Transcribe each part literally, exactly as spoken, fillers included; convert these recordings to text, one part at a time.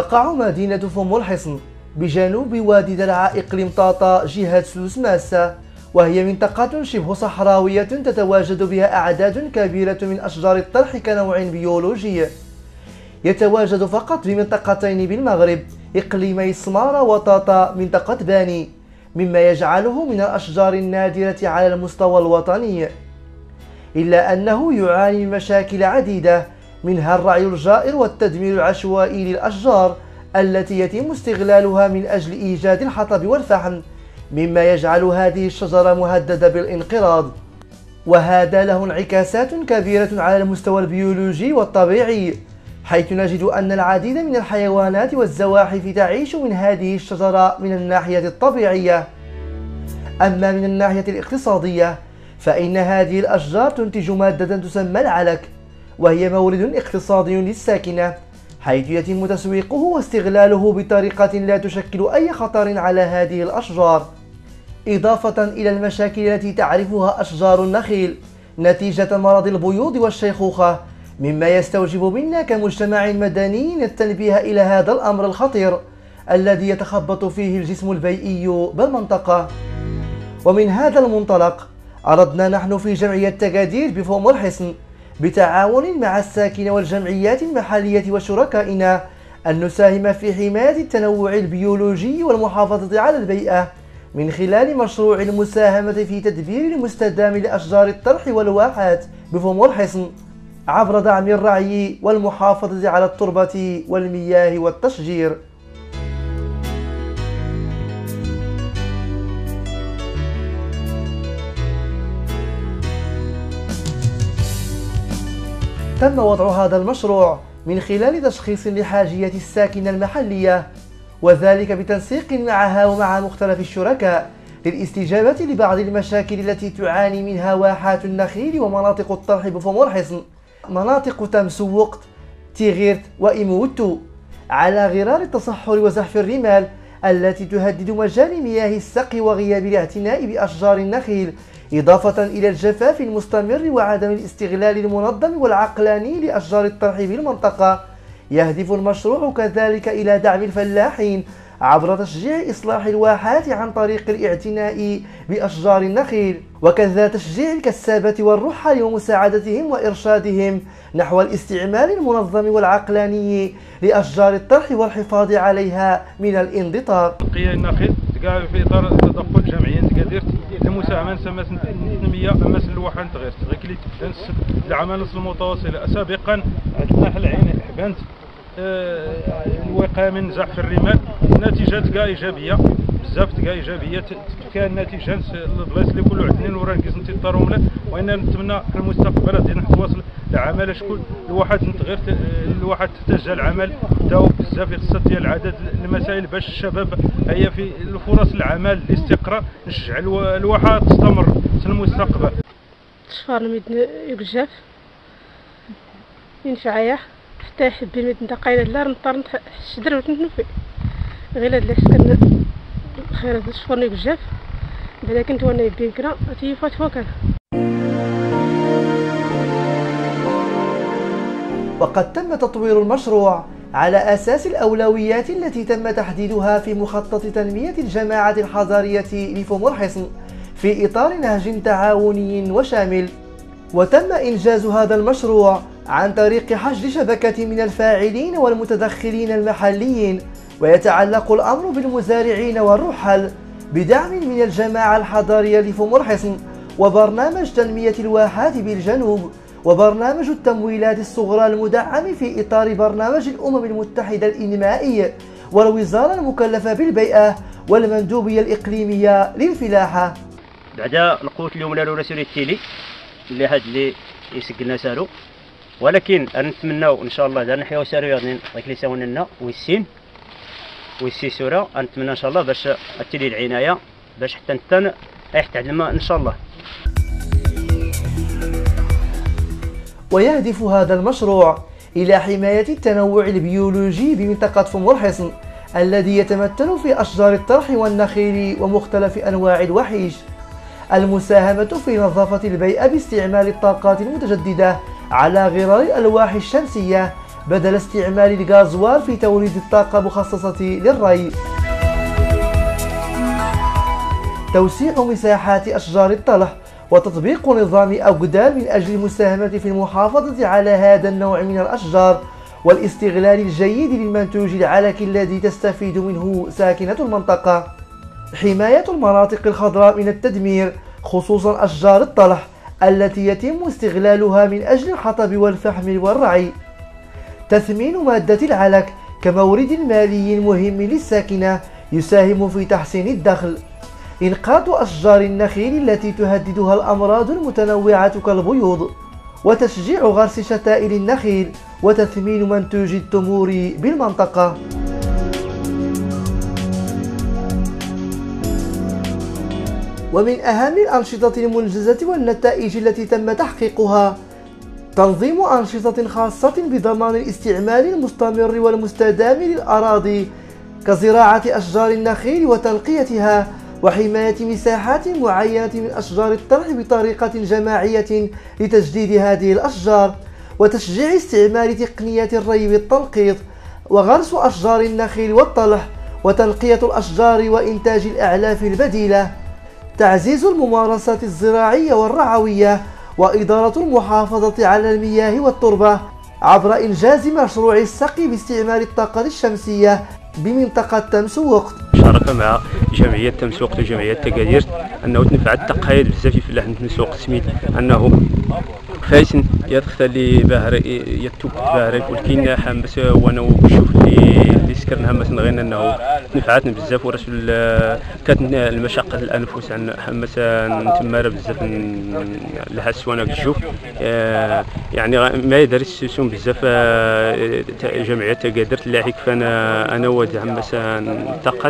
تقع مدينة فم الحصن بجنوب وادي درعا إقليم طاطا جهة سوس ماسة، وهي منطقة شبه صحراوية تتواجد بها أعداد كبيرة من أشجار الطرح كنوع بيولوجي. يتواجد فقط بمنطقتين بالمغرب، إقليمي سمارة وطاطا منطقة باني، مما يجعله من الأشجار النادرة على المستوى الوطني. إلا أنه يعاني من مشاكل عديدة، منها الرعي الجائر والتدمير العشوائي للأشجار التي يتم استغلالها من أجل إيجاد الحطب والفحم، مما يجعل هذه الشجرة مهددة بالانقراض، وهذا له انعكاسات كبيرة على المستوى البيولوجي والطبيعي، حيث نجد أن العديد من الحيوانات والزواحف تعيش من هذه الشجرة من الناحية الطبيعية. أما من الناحية الاقتصادية فإن هذه الأشجار تنتج مادة تسمى العلك، وهي مورد اقتصادي للساكنة، حيث يتم تسويقه واستغلاله بطريقة لا تشكل أي خطر على هذه الأشجار، إضافة إلى المشاكل التي تعرفها أشجار النخيل نتيجة مرض البيوض والشيخوخة، مما يستوجب منا كمجتمع مدني التنبيه إلى هذا الأمر الخطير الذي يتخبط فيه الجسم البيئي بالمنطقة. ومن هذا المنطلق أردنا نحن في جمعية تقادير بفم الحصن بتعاون مع الساكنة والجمعيات المحلية وشركائنا أن نساهم في حماية التنوع البيولوجي والمحافظة على البيئة من خلال مشروع المساهمة في تدبير المستدام لأشجار الطرح والواحات بفم الحصن عبر دعم الرعي والمحافظة على التربة والمياه والتشجير. تم وضع هذا المشروع من خلال تشخيص لحاجية الساكنة المحلية، وذلك بتنسيق معها ومع مختلف الشركاء للاستجابة لبعض المشاكل التي تعاني منها واحات النخيل ومناطق الطرح بفم الحصن، مناطق تمسوقت، تيغيرت وإموتو، على غرار التصحر وزحف الرمال التي تهدد مجال مياه السقي وغياب الاعتناء بأشجار النخيل، إضافة إلى الجفاف المستمر وعدم الاستغلال المنظم والعقلاني لأشجار الطرح بالمنطقة. يهدف المشروع كذلك إلى دعم الفلاحين عبر تشجيع إصلاح الواحات عن طريق الاعتناء بأشجار النخيل، وكذا تشجيع الكسابة والرحل ومساعدتهم وإرشادهم نحو الاستعمال المنظم والعقلاني لأشجار الطرح والحفاظ عليها من الانضطار. قيا النخيل تقع في إطار تدخل جمعية تقادير المساهمة نسمى تنمية مثل الواحات غير غير تنس العمل المتواصلة. سابقا عندنا حل عين حبانت الوقاية من زحف الرمال، النتيجة تلقى إيجابية بزاف، تلقى إيجابية كان نتيجة البلايص اللي كله عندنا وراه نقيس نتيطرهم له، وأنا نتمنى في المستقبل غادي نتواصل العمل شكون الواحد نتغير الواحد تحتاج العمل داو بزاف خصها ديال العدد المسائل باش الشباب هي في الفرص العمل الاستقرار نشجع الواحد تستمر في المستقبل. شفار ميدن يقجاف ينفعيا حتى يحب ميدن دقايلة لا نضطر نشدر ونتنفي غير هاد العسكر خير هاد شفار يقجاف بعدا كنت وانا يبين كرا تيفات فوكان. وقد تم تطوير المشروع على أساس الأولويات التي تم تحديدها في مخطط تنمية الجماعة الحضرية لفم الحصن في إطار نهج تعاوني وشامل، وتم إنجاز هذا المشروع عن طريق حشد شبكة من الفاعلين والمتدخلين المحليين، ويتعلق الأمر بالمزارعين والرحل بدعم من الجماعة الحضرية لفم الحصن وبرنامج تنمية الواحات بالجنوب وبرنامج التمويلات الصغرى المدعم في إطار برنامج الأمم المتحدة الإنمائي والوزارة المكلفة بالبيئة والمندوبية الإقليمية للفلاحة. بعدا نقوت اليوم لا رسول التيلي اللي هاد اللي يسجلنا سالو، ولكن نتمناو ان شاء الله دا نحياو سالو غادي ديك لي ساوننا ويسين ويسي سوره، نتمنى ان شاء الله باش التيلي العنايه باش حتى نتن يحتاج الماء ان شاء الله. ويهدف هذا المشروع إلى حماية التنوع البيولوجي بمنطقة فم الحصن الذي يتمثل في أشجار الطرح والنخيل ومختلف أنواع الوحيش، المساهمة في نظافة البيئة باستعمال الطاقات المتجددة على غرار الألواح الشمسية بدل استعمال الغازوال في توليد الطاقة المخصصة للري. توسيع مساحات أشجار الطلح وتطبيق نظام أوقدال من أجل المساهمة في المحافظة على هذا النوع من الأشجار والاستغلال الجيد للمنتوج العلكي الذي تستفيد منه ساكنة المنطقة. حماية المناطق الخضراء من التدمير خصوصا أشجار الطلح التي يتم استغلالها من أجل الحطب والفحم والرعي. تثمين مادة العلك كمورد مالي مهم للساكنة يساهم في تحسين الدخل. إنقاذ أشجار النخيل التي تهددها الأمراض المتنوعة كالبيوض، وتشجيع غرس شتائل النخيل وتثمين منتوج التمور بالمنطقة. ومن أهم الأنشطة المنجزة والنتائج التي تم تحقيقها تنظيم أنشطة خاصة بضمان الاستعمال المستمر والمستدام للأراضي كزراعة أشجار النخيل وتنقيتها، وحماية مساحات معينة من أشجار الطلح بطريقة جماعية لتجديد هذه الأشجار، وتشجيع استعمال تقنيات الري بالتنقيط، وغرس أشجار النخيل والطلح، وتنقية الأشجار وإنتاج الأعلاف البديلة، تعزيز الممارسات الزراعية والرعوية، وإدارة المحافظة على المياه والتربة عبر إنجاز مشروع السقي باستعمال الطاقة الشمسية بمنطقة تمس وقت. شارك مع جمعية تمس وقت وجمعية تكادير أنه تنفعت التقايد بزاف في فلاح تمس وقت سميت أنه فايسن يتختلي باهر يتوب باهر ولكن حمس وانا وشوف اللي اللي سكرنا حمس غير انه نفعتنا بزاف ورسول كانت المشقه الانفس عن حمس نتمارى بزاف لحس وانا كنشوف يعني ما يدرس سوم بزاف جمعيه تكادير اللي فانا انا واد حمس نتقد.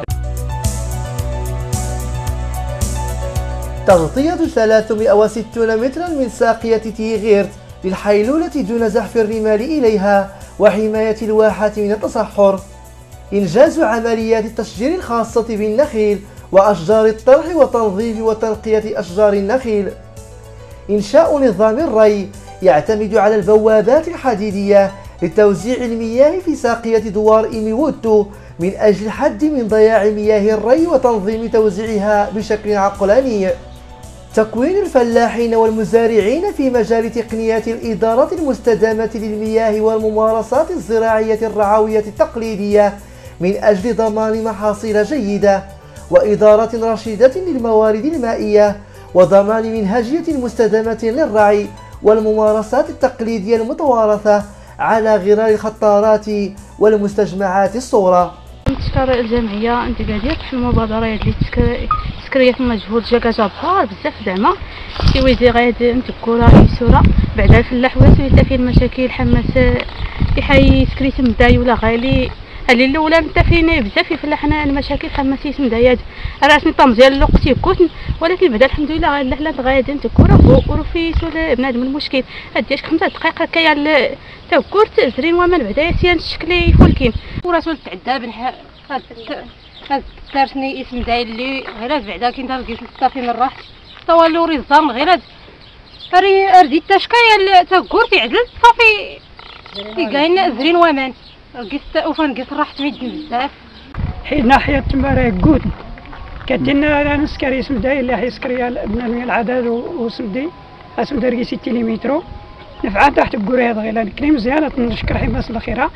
تغطية ثلاثمائة وستين مترا من ساقية تيغيرت للحيلولة دون زحف الرمال إليها وحماية الواحات من التصحر. إنجاز عمليات التشجير الخاصة بالنخيل وأشجار الطلح وتنظيف وتنقية أشجار النخيل. إنشاء نظام الري يعتمد على البوابات الحديدية لتوزيع المياه في ساقية دوار إيميوتو من أجل الحد من ضياع مياه الري وتنظيم توزيعها بشكل عقلاني. تكوين الفلاحين والمزارعين في مجال تقنيات الإدارة المستدامة للمياه والممارسات الزراعية الرعوية التقليدية من أجل ضمان محاصيل جيدة وإدارة رشيدة للموارد المائية وضمان منهجية مستدامة للرعي والممارسات التقليدية المتوارثة على غرار الخطارات والمستجمعات الصغرى. نشكر الجمعيه انتكادير في المبادره اللي تسكريات المجهود جا جبار بزاف زعما شي ويدي غادي نتكورا يسورا بعد الفلاح ولا فيه المشاكل حماس يحي سكريت مداي ولا غالي اللي الاولى نتا فينا بزاف في فلاحنا المشاكل حماسيت مدايات راسني طم ديال الوقت يكون ولكن بعدا الحمد لله غير حلات غادي نتكورا ورفي سول بنادم المشكل هاديك خمسة دقائق هكايا تاكورت زرين ومن بعدا ياسين شكلي فولكين ورسول تعدى بنحا هاد دارتني اسم داير اللي غير بعدا كي لقيت الصافي من راحت طوالو ريزام غير ري رديت تشكايا تاكورت يعدل صافي كاين زرين ومان لقيت اوفان لقيت راحت ميدن بزاف حيد ناحية تمارا كود كدينا نسكري اسم داير اللي حي سكريا بنامي العدد وسمدي اسم داركي ستة متر نفعات تحت الكوريات غير كريم مزيانة نشكر حماس الأخيرة.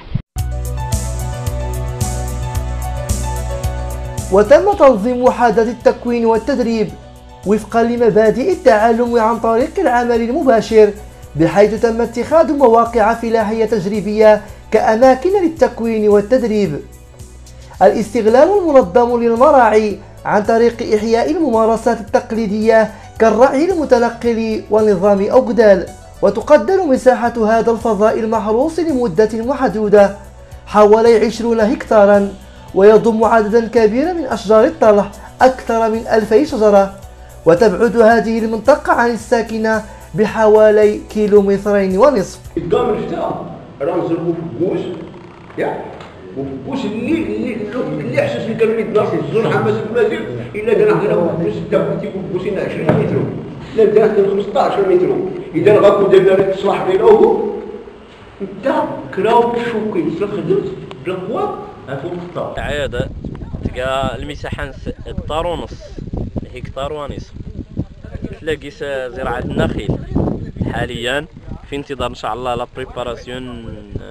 وتم تنظيم وحدات التكوين والتدريب وفقا لمبادئ التعلم عن طريق العمل المباشر بحيث تم اتخاذ مواقع فلاحية تجريبية كأماكن للتكوين والتدريب. الاستغلال المنظم للمراعي عن طريق إحياء الممارسات التقليدية كالرعي المتنقل ونظام أوقدال. وتقدر مساحة هذا الفضاء المحروس لمدة محدودة حوالي عشرين هكتارا ويضم عددا كبيرا من أشجار الطلح أكثر من ألفي شجرة، وتبعد هذه المنطقة عن الساكنة بحوالي كيلومترين ونصف. القمر شتا راه نزربو في الكوش ياك وفي الكوش اللي اللي اللي حسس اللي كانوا يتناقصوا في الزون حماس المزيد الا درنا حنا في الكوش تا تيكون كوشنا عشرين متر لا درنا خمسطاش متر اذا غاكو درنا الصلاح بينهم انت كراو شوكي الا خدمت بالقوى غتفوت الطار. عادة تلقى المساحة هكتار ونص هكتار ونصف، تلاقي زراعة النخيل حاليا في انتظار ان شاء الله لا بريباراسيون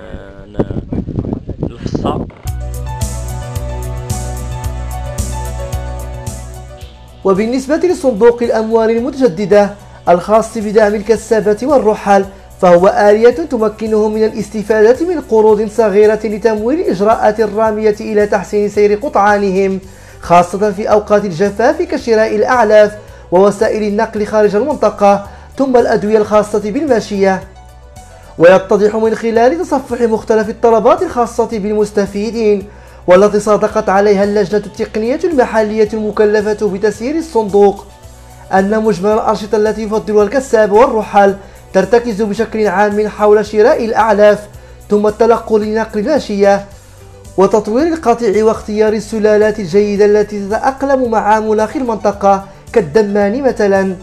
الفصة. وبالنسبة لصندوق الأموال المتجددة الخاص بدعم الكسابة والرحال، فهو آلية تمكنهم من الاستفادة من قروض صغيرة لتمويل الإجراءات الرامية إلى تحسين سير قطعانهم، خاصة في أوقات الجفاف كشراء الأعلاف ووسائل النقل خارج المنطقة، ثم الأدوية الخاصة بالماشية. ويتضح من خلال تصفح مختلف الطلبات الخاصة بالمستفيدين والتي صادقت عليها اللجنة التقنية المحلية المكلفة بتسيير الصندوق أن مجمل الأنشطة التي يفضلها الكساب والرحال ترتكز بشكل عام حول شراء الأعلاف، ثم التلقي لنقل الماشية وتطوير القطيع واختيار السلالات الجيدة التي تتأقلم مع مناخ المنطقة كالدمان مثلا.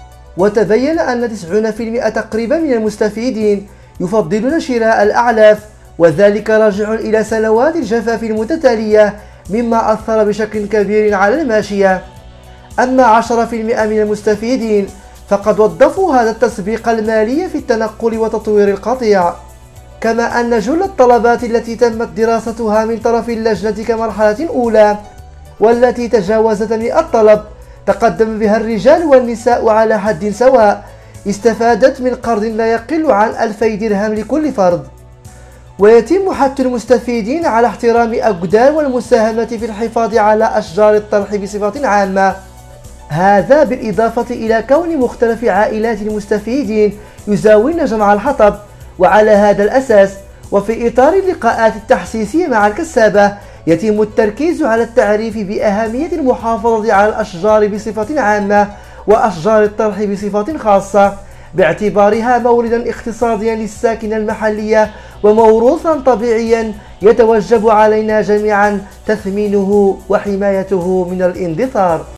وتبين أن تسعين بالمئة تقريبا من المستفيدين يفضلون شراء الأعلاف، وذلك راجع إلى سنوات الجفاف المتتالية مما أثر بشكل كبير على الماشية. أما عشرة بالمئة من المستفيدين فقد وظفوا هذا التسبيق المالي في التنقل وتطوير القطيع. كما أن جل الطلبات التي تمت دراستها من طرف اللجنة كمرحلة أولى والتي تجاوزت مئة طلب تقدم بها الرجال والنساء على حد سواء استفادت من قرض لا يقل عن ألفي درهم لكل فرد. ويتم حث المستفيدين على احترام أقدار والمساهمة في الحفاظ على أشجار الطرح بصفة عامة، هذا بالإضافة إلى كون مختلف عائلات المستفيدين يزاولن جمع الحطب. وعلى هذا الأساس وفي إطار اللقاءات التحسيسية مع الكسابة يتم التركيز على التعريف بأهمية المحافظة على الأشجار بصفة عامة وأشجار الطرح بصفة خاصة، باعتبارها موردا اقتصاديا للساكنة المحلية وموروثا طبيعيا يتوجب علينا جميعا تثمينه وحمايته من الاندثار.